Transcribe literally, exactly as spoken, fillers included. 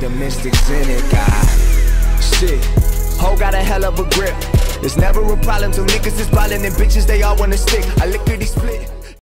the mystics in it, God. Shit, ho got a hell of a grip. It's never a problem till niggas is ballin' and bitches they all wanna stick. I lickety split.